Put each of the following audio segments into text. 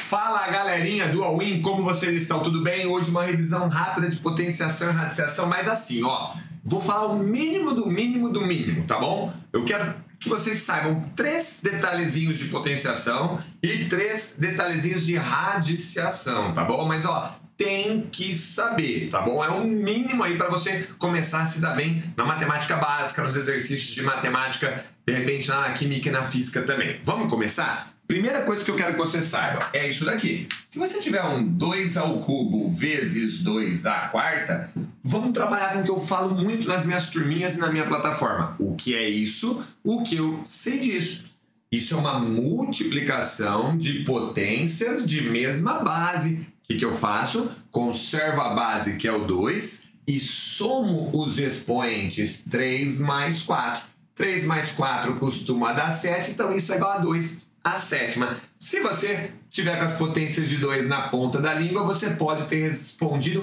Fala galerinha do All-in, como vocês estão? Tudo bem? Hoje uma revisão rápida de potenciação e radiciação, mas assim, ó, vou falar o mínimo do mínimo do mínimo, tá bom? Eu quero que vocês saibam 3 detalhezinhos de potenciação e 3 detalhezinhos de radiciação, tá bom? Mas ó, tem que saber, tá bom? É um mínimo aí para você começar a se dar bem na matemática básica, nos exercícios de matemática, de repente na química e na física também. Vamos começar? Primeira coisa que eu quero que você saiba é isso daqui. Se você tiver um 2 ao cubo vezes 2 à quarta, vamos trabalhar com o que eu falo muito nas minhas turminhas e na minha plataforma. O que é isso? O que eu sei disso. Isso é uma multiplicação de potências de mesma base. O que eu faço? Conservo a base, que é o 2, e somo os expoentes 3 mais 4. 3 mais 4 costuma dar 7, então isso é igual a 2. A sétima. Se você tiver com as potências de 2 na ponta da língua, você pode ter respondido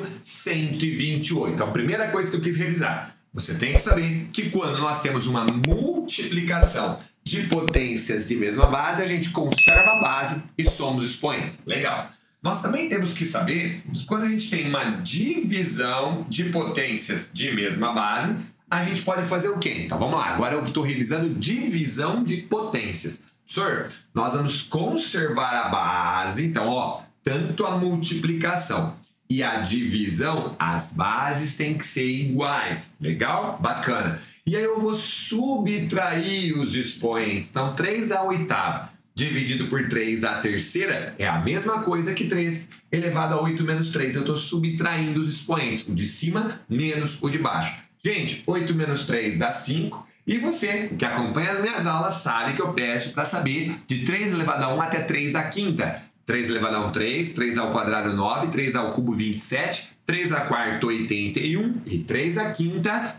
128. Então, a primeira coisa que eu quis revisar, você tem que saber que quando nós temos uma multiplicação de potências de mesma base, a gente conserva a base e soma os expoentes. Legal. Nós também temos que saber que quando a gente tem uma divisão de potências de mesma base, a gente pode fazer o quê? Então, vamos lá. Agora eu estou revisando divisão de potências. Professor, nós vamos conservar a base, então, ó, tanto a multiplicação e a divisão, as bases têm que ser iguais. Legal? Bacana. E aí eu vou subtrair os expoentes. Então, 3 à oitava dividido por 3 à terceira é a mesma coisa que 3 elevado a 8 menos 3. Eu estou subtraindo os expoentes, o de cima menos o de baixo. Gente, 8 menos 3 dá 5. E você, que acompanha as minhas aulas, sabe que eu peço para saber de 3 elevado a 1 até 3 à quinta. 3 elevado a 1, 3. 3 ao quadrado, 9. 3 ao cubo, 27. 3 à quarta, 81. E 3 à quinta,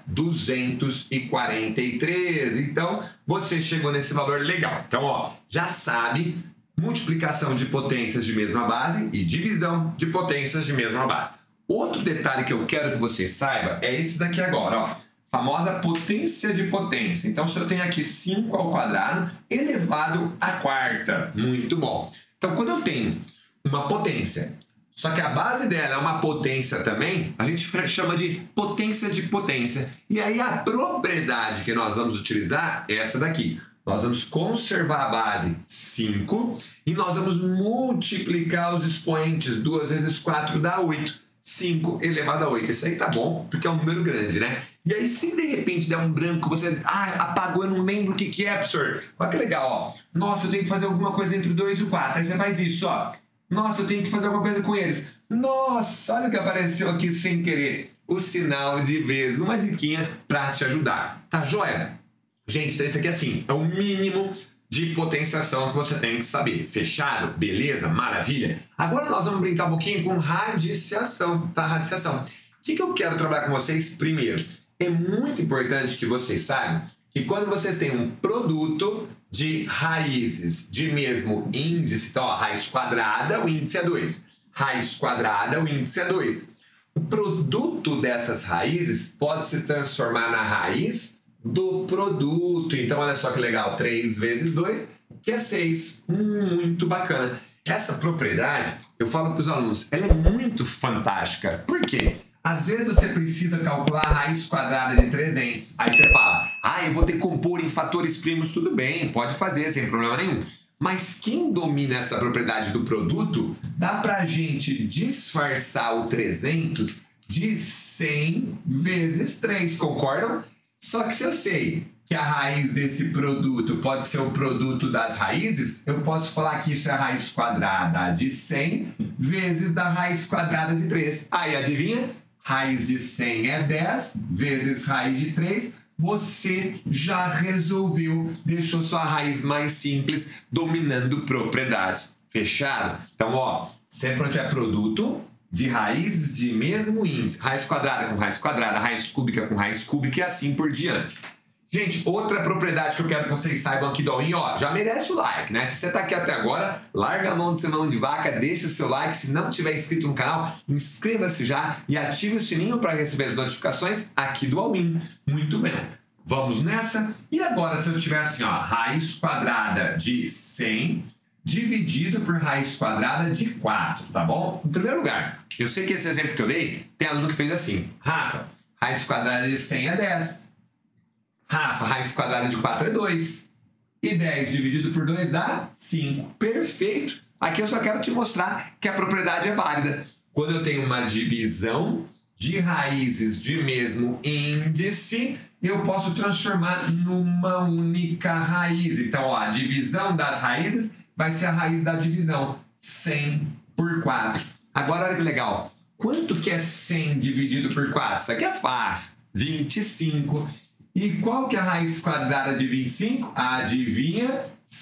243. Então, você chegou nesse valor legal. Então, ó, já sabe multiplicação de potências de mesma base e divisão de potências de mesma base. Outro detalhe que eu quero que você saiba é esse daqui agora, ó. Famosa potência de potência. Então, se eu tenho aqui 5 ao quadrado elevado à quarta. Muito bom. Então, quando eu tenho uma potência, só que a base dela é uma potência também, a gente chama de potência de potência. E aí, a propriedade que nós vamos utilizar é essa daqui. Nós vamos conservar a base 5 e nós vamos multiplicar os expoentes. 2 vezes 4 dá 8. 5 elevado a 8. Isso aí tá bom, porque é um número grande, né? E aí, se de repente der um branco, você apagou, eu não lembro o que é, professor. Olha que legal, ó. Nossa, eu tenho que fazer alguma coisa entre o 2 e o 4. Aí você faz isso, ó. Nossa, eu tenho que fazer alguma coisa com eles. Nossa, olha o que apareceu aqui sem querer. O sinal de vezes. Uma diquinha pra te ajudar. Tá joia? Gente, então isso aqui assim, é o mínimo de potenciação que você tem que saber. Fechado? Beleza? Maravilha? Agora nós vamos brincar um pouquinho com radiciação, tá? Radiciação. O que eu quero trabalhar com vocês primeiro? É muito importante que vocês saibam que quando vocês têm um produto de raízes de mesmo índice, então, ó, raiz quadrada, o índice é 2. Raiz quadrada, o índice é 2. O produto dessas raízes pode se transformar na raiz do produto. Então, olha só que legal, 3 vezes 2, que é 6. Muito bacana. Essa propriedade, eu falo para os alunos, ela é muito fantástica. Por quê? Às vezes você precisa calcular a raiz quadrada de 300. Aí você fala, eu vou decompor em fatores primos. Tudo bem, pode fazer, sem problema nenhum. Mas quem domina essa propriedade do produto, dá para a gente disfarçar o 300 de 100 vezes 3, concordam? Só que se eu sei que a raiz desse produto pode ser o produto das raízes, eu posso falar que isso é a raiz quadrada de 100 vezes a raiz quadrada de 3. Aí, adivinha? Raiz de 100 é 10 vezes raiz de 3. Você já resolveu, deixou sua raiz mais simples, dominando propriedades. Fechado? Então, ó, sempre onde é produto de raízes de mesmo índice, raiz quadrada com raiz quadrada, raiz cúbica com raiz cúbica e assim por diante. Gente, outra propriedade que eu quero que vocês saibam aqui do All-in, ó, já merece o like, né? Se você tá aqui até agora, larga a mão de ser mão de vaca, deixa o seu like. Se não tiver inscrito no canal, inscreva-se já e ative o sininho para receber as notificações aqui do All-in. Muito bem. Vamos nessa? E agora, se eu tiver assim, ó, raiz quadrada de 100 dividido por raiz quadrada de 4, tá bom? Em primeiro lugar, eu sei que esse exemplo que eu dei, tem aluno que fez assim. Rafa, raiz quadrada de 100 é 10. Rafa, raiz quadrada de 4 é 2. E 10 dividido por 2 dá 5. Perfeito! Aqui eu só quero te mostrar que a propriedade é válida. Quando eu tenho uma divisão de raízes de mesmo índice, eu posso transformar numa única raiz. Então, ó, a divisão das raízes vai ser a raiz da divisão. 100 por 4. Agora, olha que legal. Quanto que é 100 dividido por 4? Isso aqui é fácil. 25. E qual que é a raiz quadrada de 25? Adivinha?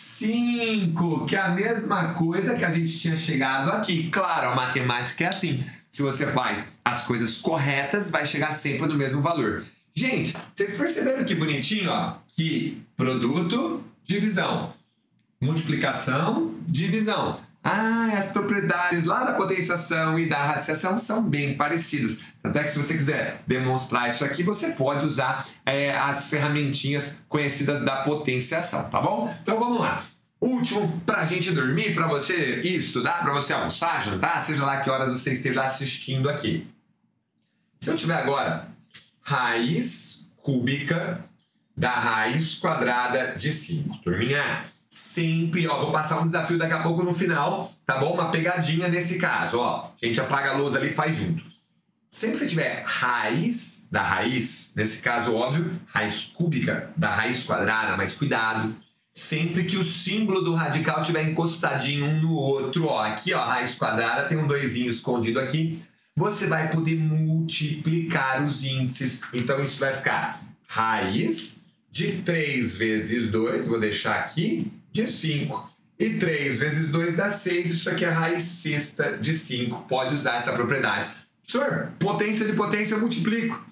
5, que é a mesma coisa que a gente tinha chegado aqui. Claro, a matemática é assim. Se você faz as coisas corretas, vai chegar sempre no mesmo valor. Gente, vocês perceberam que bonitinho, ó? Que produto, divisão. Multiplicação, divisão. As propriedades lá da potenciação e da radiciação são bem parecidas. Tanto é que se você quiser demonstrar isso aqui, você pode usar as ferramentinhas conhecidas da potenciação, tá bom? Então vamos lá. Último, pra gente dormir, pra você estudar, pra você almoçar, jantar, seja lá que horas você esteja assistindo aqui. Se eu tiver agora raiz cúbica da raiz quadrada de 5, turminha, sempre, ó, vou passar um desafio daqui a pouco no final, tá bom? Uma pegadinha nesse caso, ó. A gente apaga a luz ali e faz junto. Sempre que você tiver raiz da raiz, nesse caso, óbvio, raiz cúbica da raiz quadrada, mas cuidado. Sempre que o símbolo do radical estiver encostadinho um no outro, ó. Aqui, ó, raiz quadrada, tem um 2zinho escondido aqui. Você vai poder multiplicar os índices. Então, isso vai ficar raiz de 3 vezes 2, vou deixar aqui, de 5. E 3 vezes 2 dá 6, isso aqui é a raiz sexta de 5. Pode usar essa propriedade. Senhor, potência de potência eu multiplico.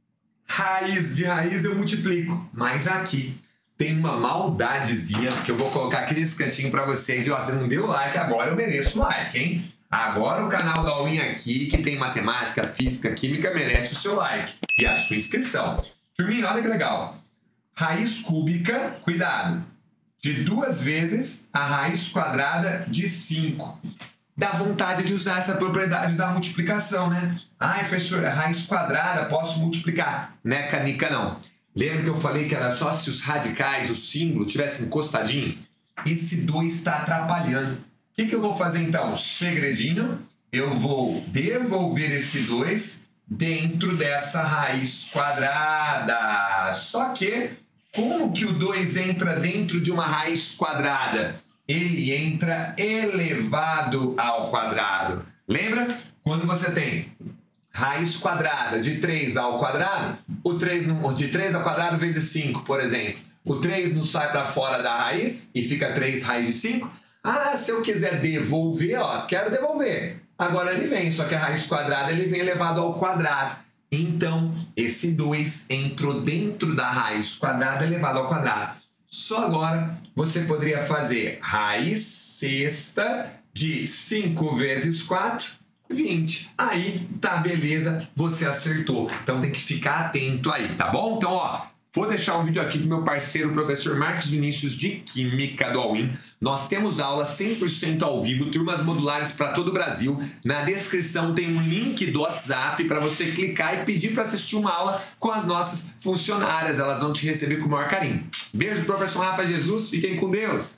Raiz de raiz eu multiplico. Mas aqui tem uma maldadezinha que eu vou colocar aqui nesse cantinho para vocês. Ó, você não deu like, agora eu mereço like, hein? Agora o canal da All-in aqui, que tem matemática, física, química, merece o seu like e a sua inscrição. Turminha, olha que legal. Raiz cúbica, cuidado, de 2 vezes a raiz quadrada de 5. Dá vontade de usar essa propriedade da multiplicação, né? Professor, a raiz quadrada, posso multiplicar. Né, canica, não. Lembra que eu falei que era só se os radicais, o símbolo, tivessem encostadinho? Esse 2 está atrapalhando. O que eu vou fazer então? Segredinho, eu vou devolver esse 2 dentro dessa raiz quadrada. Só que, como que o 2 entra dentro de uma raiz quadrada? Ele entra elevado ao quadrado. Lembra? Quando você tem raiz quadrada de 3 ao quadrado, de 3 ao quadrado vezes 5, por exemplo. O 3 não sai para fora da raiz e fica 3 raiz de 5. Se eu quiser devolver, ó, quero devolver. Agora ele vem, só que a raiz quadrada ele vem elevado ao quadrado. Então, esse 2 entrou dentro da raiz quadrada elevado ao quadrado. Só agora você poderia fazer raiz sexta de 5 vezes 4, 20. Aí, tá, beleza, você acertou. Então tem que ficar atento aí, tá bom? Então, ó, vou deixar um vídeo aqui do meu parceiro, o professor Marcos Vinícius, de Química do All-in. Nós temos aula 100% ao vivo, turmas modulares para todo o Brasil. Na descrição tem um link do WhatsApp para você clicar e pedir para assistir uma aula com as nossas funcionárias. Elas vão te receber com o maior carinho. Beijo do professor Rafa Jesus, fiquem com Deus!